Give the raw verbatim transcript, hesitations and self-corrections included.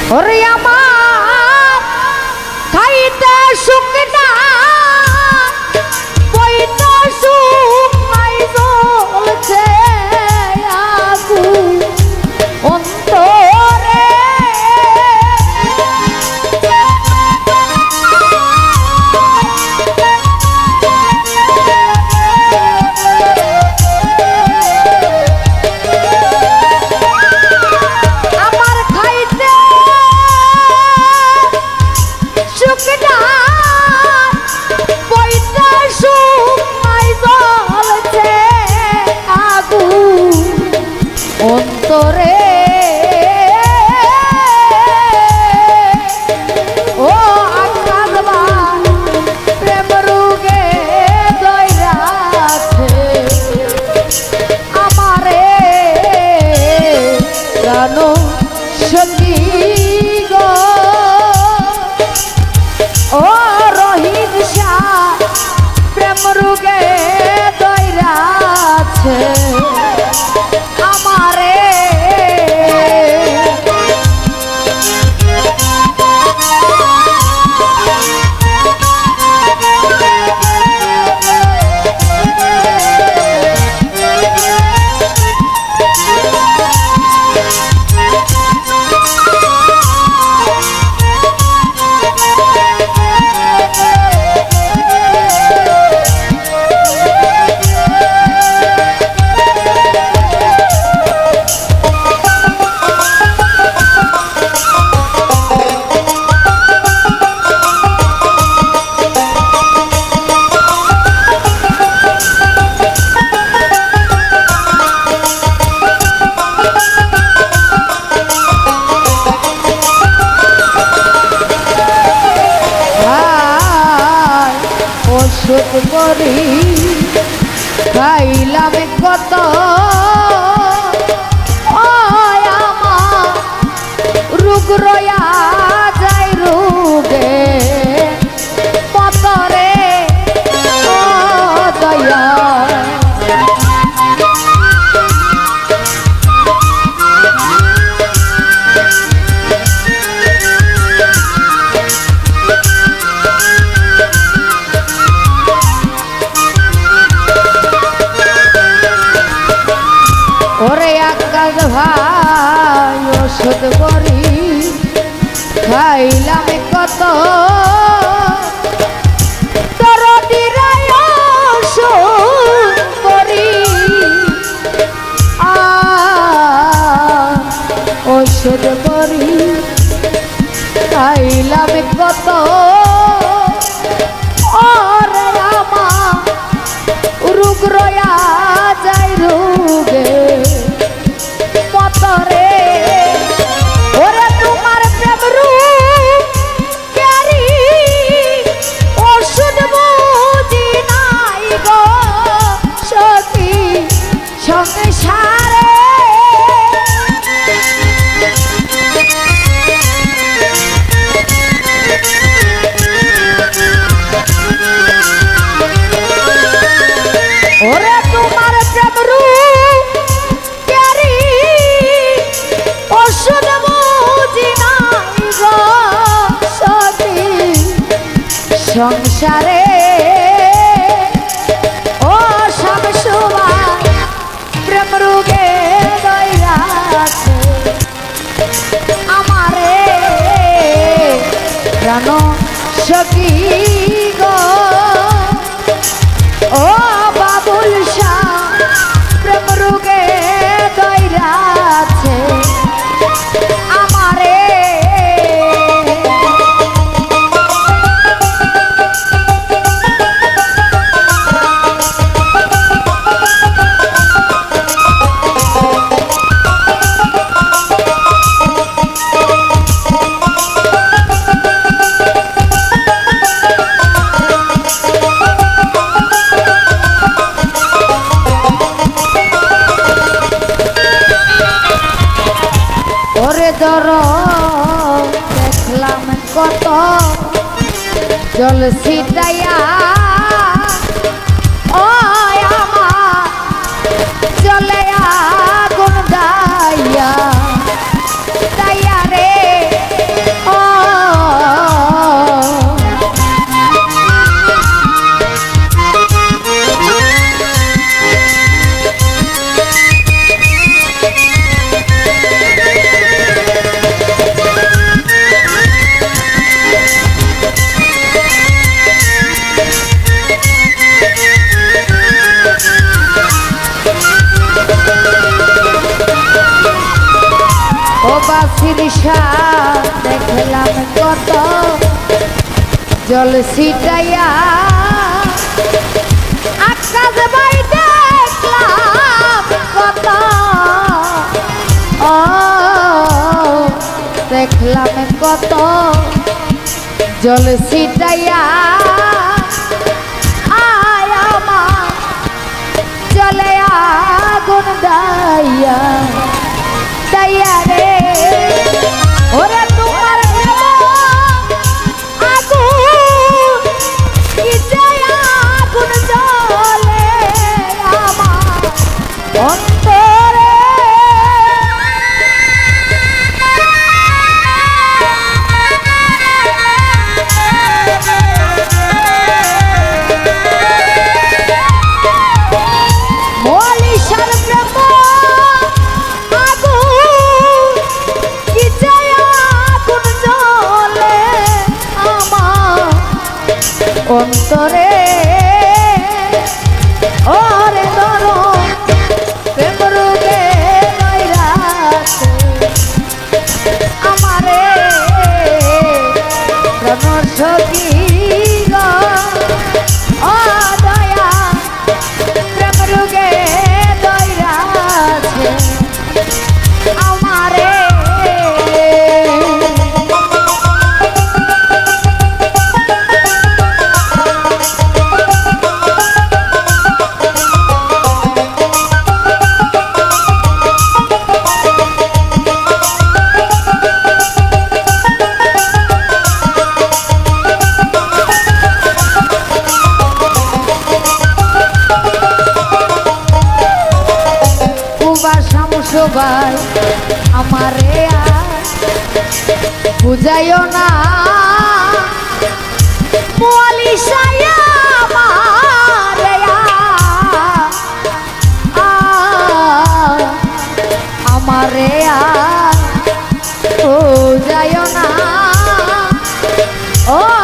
ওরে আমার খাইতে সুখ না বইতে সুখ নাই জ্বলছে আগুন অন্তরে অন্তরে ও আকাশবান প্রেম রোগে দইরাছে আমারে জানো সখী গো ও রহিত শাহ প্রেম রোগে দইরাছে ওষুধ করি খাইলাম কত আমার রোগ রয়া যায় রোগে পতরে ও দয়া ওরে আকাশ ভাই ওষুধ করি খাইলাম কত তোর দিরাই ওষুধ করি আ ওষুধ করি খাইলাম কত ওরে আমার রোগ রয়া যায় রোগে পতরে ওরে তোমার প্রেম রূপ ক্যারি ওষুধ বুঝি নাই গো সখী সংসারে ওরে তোমার প্রেম রূপ ক্যারি ওষুধ বুঝি নাই গো সখী সংসারে ও সব সময় প্রেম রোগে দইরাছে আমারে প্রাণ সখী গো ও বাবুল শাহ প্রেম রোগে দইরাছে আমারে দর দেখলাম কত জল ছিটাইয়া ও আমার জলে আগুন দাইয়া দাইয়া রে বাসির শান দেখলাম কত জল ছিটাইয়া আকাশ বাই দেখলাম কত ও দেখলাম কত জল ছিটাইয়া আয় আমার জলে আগুন দাইয়া দাইয়া রে ওরে তোমার আগুন কিসে আগুন জ্বলে আমার অন্তরে মলিশার প্রেম আগুন কিসে আগুন জ্বলে আমার অন্তরে ওরে ধরো প্রেম রোগে নৈরাতে আমারে প্রাণ সখী গো ও দয়া প্রেম রোগে নৈরাতে আমারে সবাই আমারে বুঝাইও না মলিশায়া আমারে আমারে বুঝাইও না ও